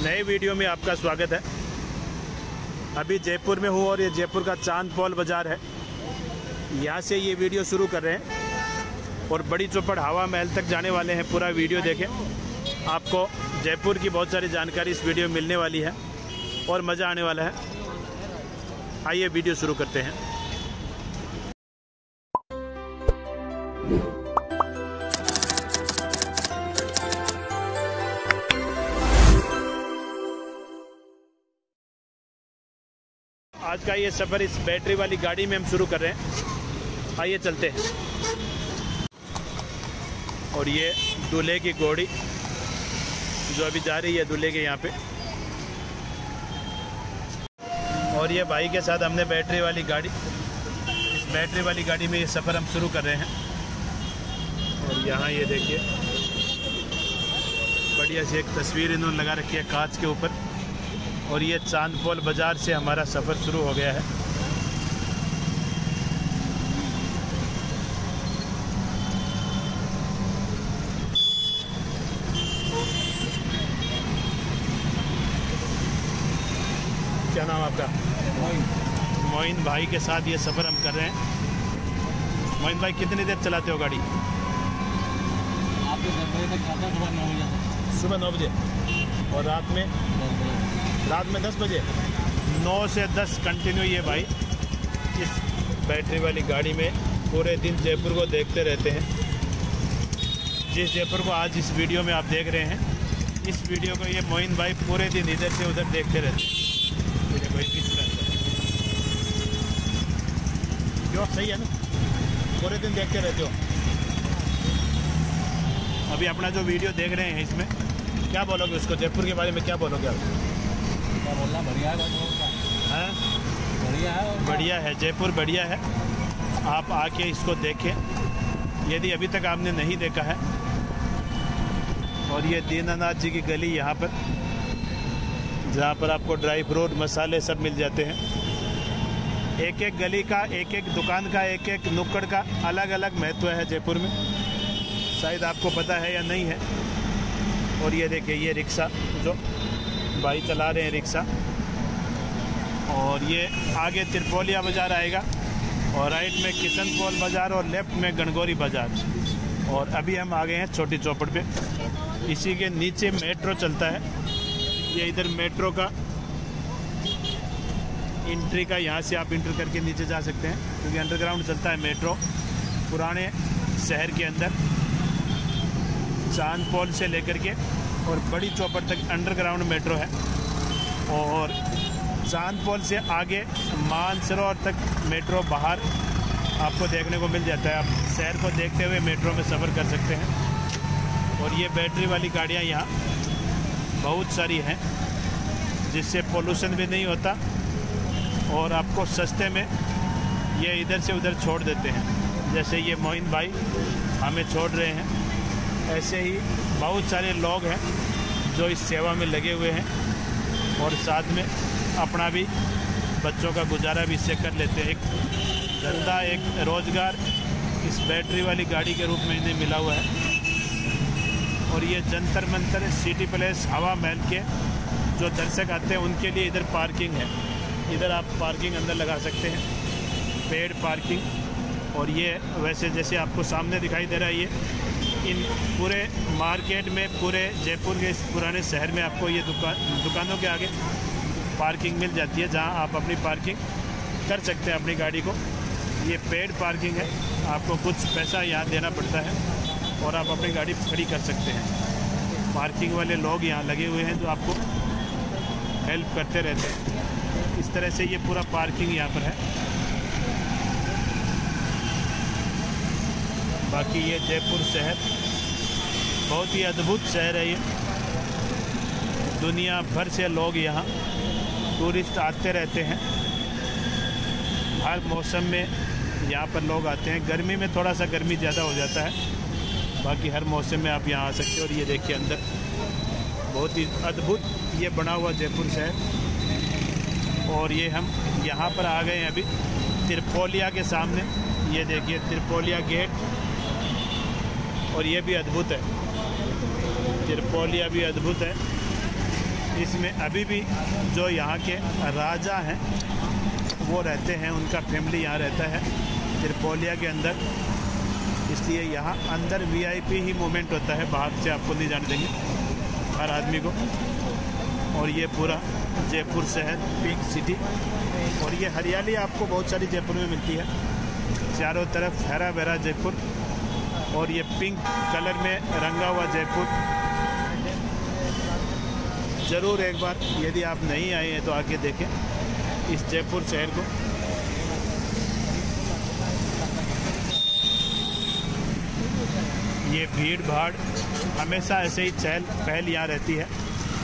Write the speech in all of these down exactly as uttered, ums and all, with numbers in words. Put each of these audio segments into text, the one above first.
नए वीडियो में आपका स्वागत है। अभी जयपुर में हूँ और ये जयपुर का चांद पॉल बाज़ार है। यहाँ से ये वीडियो शुरू कर रहे हैं और बड़ी चौपड़ हवा महल तक जाने वाले हैं। पूरा वीडियो देखें, आपको जयपुर की बहुत सारी जानकारी इस वीडियो में मिलने वाली है और मज़ा आने वाला है। आइए वीडियो शुरू करते हैं। आज का ये सफ़र इस बैटरी वाली गाड़ी में हम शुरू कर रहे हैं। आइए चलते हैं। और ये दूल्हे की घोड़ी जो अभी जा रही है दूल्हे के यहाँ पे। और ये भाई के साथ हमने बैटरी वाली गाड़ी इस बैटरी वाली गाड़ी में ये सफ़र हम शुरू कर रहे हैं। और यहाँ ये देखिए बढ़िया सी एक तस्वीर इन्होंने लगा रखी है कांच के ऊपर। और ये चांद पॉल बाज़ार से हमारा सफ़र शुरू हो गया है। क्या नाम आपका? मोइन भाई के साथ ये सफ़र हम कर रहे हैं। मोइन भाई कितनी देर चलाते हो गाड़ी? सुबह नौ बजे और रात में रात में दस बजे नौ से दस कंटिन्यू ये भाई इस बैटरी वाली गाड़ी में पूरे दिन जयपुर को देखते रहते हैं। जिस जयपुर को आज इस वीडियो में आप देख रहे हैं, इस वीडियो को ये मोइन भाई पूरे दिन इधर से उधर देखते रहते हैं। मुझे कोई बीच क्यों सही है ना, पूरे दिन देखते रहते हो। अभी अपना जो वीडियो देख रहे हैं इसमें क्या बोलोगे उसको, जयपुर के बारे में क्या बोलोगे आप? क्या बोलना, बढ़िया है हाँ बढ़िया है बढ़िया है, जयपुर बढ़िया है। आप आके इसको देखें यदि अभी तक आपने नहीं देखा है। और ये दीनानाथ जी की गली यहाँ पर, जहाँ पर आपको ड्राई फ्रूट मसाले सब मिल जाते हैं। एक एक गली का, एक एक दुकान का, एक एक नुक्कड़ का अलग अलग महत्व है जयपुर में। शायद आपको पता है या नहीं है। और ये देखिए ये रिक्शा जो भाई चला रहे हैं रिक्शा। और ये आगे त्रिपोलिया बाज़ार आएगा और राइट में किशन पॉल बाज़ार और लेफ्ट में गणगौरी बाज़ार। और अभी हम आ गए हैं छोटी चौपड़ पे। इसी के नीचे मेट्रो चलता है। ये इधर मेट्रो का एंट्री का, यहाँ से आप इंटर करके नीचे जा सकते हैं क्योंकि अंडरग्राउंड चलता है मेट्रो पुराने शहर के अंदर। चांद पॉल से लेकर के और बड़ी चौपड़ तक अंडरग्राउंड मेट्रो है। और चांद पॉल से आगे मानसरोवर तक मेट्रो बाहर आपको देखने को मिल जाता है। आप शहर को देखते हुए मेट्रो में सफ़र कर सकते हैं। और ये बैटरी वाली गाड़ियाँ यहाँ बहुत सारी हैं, जिससे पोल्यूशन भी नहीं होता और आपको सस्ते में ये इधर से उधर छोड़ देते हैं। जैसे ये मोइन भाई हमें छोड़ रहे हैं, ऐसे ही बहुत सारे लोग हैं जो इस सेवा में लगे हुए हैं और साथ में अपना भी बच्चों का गुजारा भी इससे कर लेते हैं। एक धंधा, एक रोज़गार इस बैटरी वाली गाड़ी के रूप में इन्हें मिला हुआ है। और ये जंतर मंतर, सिटी पैलेस, हवा महल के जो दर्शक आते हैं उनके लिए इधर पार्किंग है। इधर आप पार्किंग अंदर लगा सकते हैं, पेड पार्किंग। और ये वैसे जैसे आपको सामने दिखाई दे रहा है, ये इन पूरे मार्केट में, पूरे जयपुर के इस पुराने शहर में आपको ये दुकान दुकानों के आगे पार्किंग मिल जाती है, जहां आप अपनी पार्किंग कर सकते हैं अपनी गाड़ी को। ये पेड पार्किंग है, आपको कुछ पैसा यहाँ देना पड़ता है और आप अपनी गाड़ी खड़ी कर सकते हैं। पार्किंग वाले लोग यहाँ लगे हुए हैं जो आपको हेल्प करते रहते हैं। इस तरह से ये पूरा पार्किंग यहाँ पर है। बाकी ये जयपुर शहर बहुत ही अद्भुत शहर है। ये दुनिया भर से लोग यहाँ टूरिस्ट आते रहते हैं। हर मौसम में यहाँ पर लोग आते हैं। गर्मी में थोड़ा सा गर्मी ज़्यादा हो जाता है, बाकी हर मौसम में आप यहाँ आ सकते हो। और ये देखिए अंदर बहुत ही अद्भुत ये बना हुआ जयपुर शहर। और ये हम यहाँ पर आ गए हैं अभी त्रिपोलिया के सामने। ये देखिए त्रिपोलिया गेट, और ये भी अद्भुत है। त्रिपोलिया भी अद्भुत है। इसमें अभी भी जो यहाँ के राजा हैं वो रहते हैं, उनका फैमिली यहाँ रहता है त्रिपोलिया के अंदर, इसलिए यहाँ अंदर वीआईपी ही मूवमेंट होता है, बाहर से आपको नहीं जाने देंगे हर आदमी को। और ये पूरा जयपुर शहर पिंक सिटी, और ये हरियाली आपको बहुत सारी जयपुर में मिलती है, चारों तरफ हरा भरा जयपुर, और ये पिंक कलर में रंगा हुआ जयपुर। ज़रूर एक बार यदि आप नहीं आए हैं तो आके देखें इस जयपुर शहर को। ये भीड़ भाड़ हमेशा ऐसे ही चहल पहल यहाँ रहती है।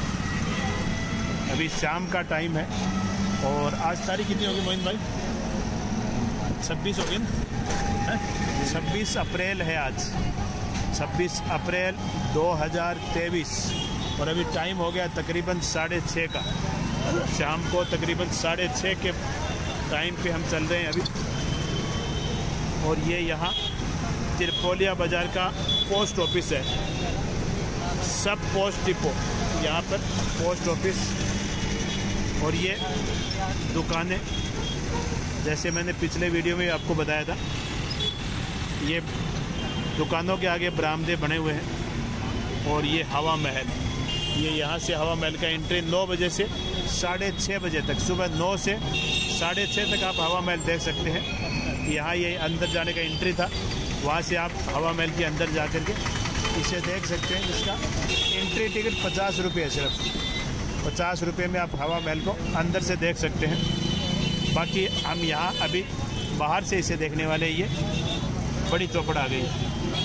अभी शाम का टाइम है, और आज तारीख कितनी होगी मोइन भाई? छब्बीस होगी ना? छब्बीस अप्रैल है आज, छब्बीस अप्रैल दो हज़ार तेईस, और अभी टाइम हो गया तकरीबन साढ़े छः का, शाम को तकरीबन साढ़े छः के टाइम पे हम चल रहे हैं अभी। और ये यहाँ त्रिपोलिया बाज़ार का पोस्ट ऑफिस है, सब पोस्ट डिपो यहाँ पर पोस्ट ऑफिस। और ये दुकानें, जैसे मैंने पिछले वीडियो में आपको बताया था, ये दुकानों के आगे बरामदे बने हुए हैं। और ये हवा महल, ये यहाँ से हवा महल का एंट्री नौ बजे से साढ़े छः बजे तक, सुबह नौ से साढ़े छः तक आप हवा महल देख सकते हैं। यहाँ ये अंदर जाने का एंट्री था, वहाँ से आप हवा महल के अंदर जा कर के इसे देख सकते हैं। इसका एंट्री टिकट पचास रुपये है, सिर्फ पचास रुपये में आप हवा महल को अंदर से देख सकते हैं। बाकी हम यहाँ अभी बाहर से इसे देखने वाले, ये बड़ी चौपड़ आ गई है।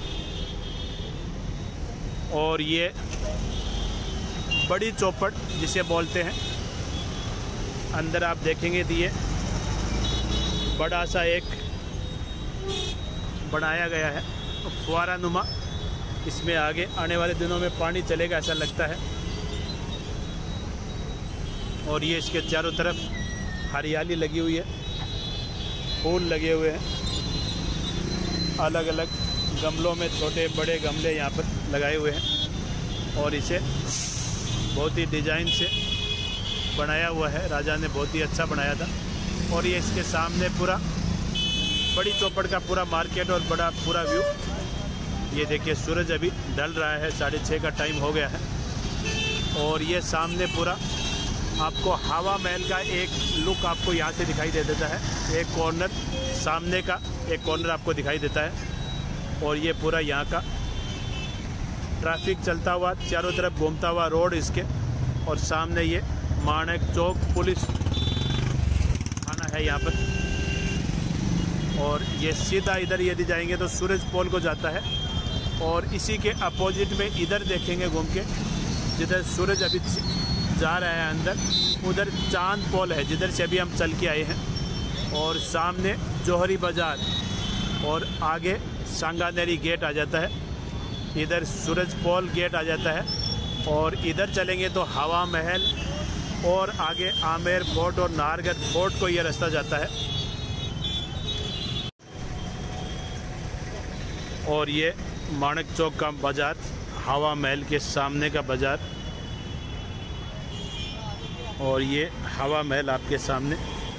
और ये बड़ी चौपड़ जिसे बोलते हैं, अंदर आप देखेंगे तो ये बड़ा सा एक बनाया गया है फुआरा नुमा, इसमें आगे आने वाले दिनों में पानी चलेगा ऐसा लगता है। और ये इसके चारों तरफ हरियाली लगी हुई है, फूल लगे हुए हैं, अलग अलग गमलों में छोटे बड़े गमले यहाँ पर लगाए हुए हैं। और इसे बहुत ही डिज़ाइन से बनाया हुआ है, राजा ने बहुत ही अच्छा बनाया था। और ये इसके सामने पूरा बड़ी चौपड़ का पूरा मार्केट और बड़ा पूरा व्यू। ये देखिए सूरज अभी ढल रहा है, साढ़े छः का टाइम हो गया है। और ये सामने पूरा आपको हवा महल का एक लुक आपको यहाँ से दिखाई दे देता है, एक कॉर्नर सामने का एक कॉर्नर आपको दिखाई देता है। और ये पूरा यहाँ का ट्रैफिक चलता हुआ चारों तरफ घूमता हुआ रोड इसके, और सामने ये माणक चौक पुलिस थाना है यहाँ पर। और ये सीधा इधर यदि जाएंगे तो सूरज पोल को जाता है, और इसी के अपोजिट में इधर देखेंगे घूम के, जिधर सूरज अभी जा रहा है अंदर, उधर चांद पोल है जिधर से अभी हम चल के आए हैं। और सामने जौहरी बाज़ार, और आगे सांगानेरी गेट आ जाता है, इधर सूरज पोल गेट आ जाता है। और इधर चलेंगे तो हवा महल, और आगे आमेर फोर्ट और नाहरगढ़ फोर्ट को ये रास्ता जाता है। और ये माणक चौक का बाज़ार, हवा महल के सामने का बाज़ार। और ये हवा महल आपके सामने,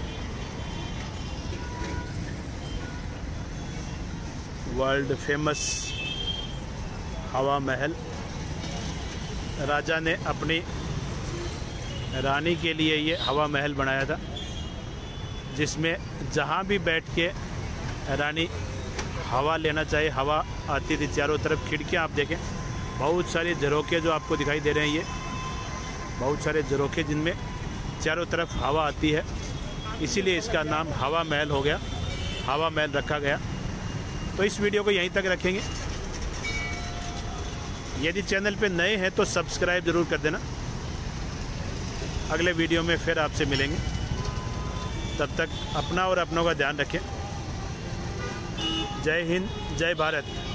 वर्ल्ड फेमस हवा महल। राजा ने अपनी रानी के लिए ये हवा महल बनाया था, जिसमें जहाँ भी बैठ के रानी हवा लेना चाहे हवा आती थी। चारों तरफ खिड़कियाँ आप देखें, बहुत सारे झरोखे जो आपको दिखाई दे रहे हैं, ये बहुत सारे झरोखे जिनमें चारों तरफ हवा आती है, इसीलिए इसका नाम हवा महल हो गया, हवा महल रखा गया। तो इस वीडियो को यहीं तक रखेंगे। यदि चैनल पे नए हैं तो सब्सक्राइब ज़रूर कर देना। अगले वीडियो में फिर आपसे मिलेंगे, तब तक अपना और अपनों का ध्यान रखें। जय हिंद, जय भारत।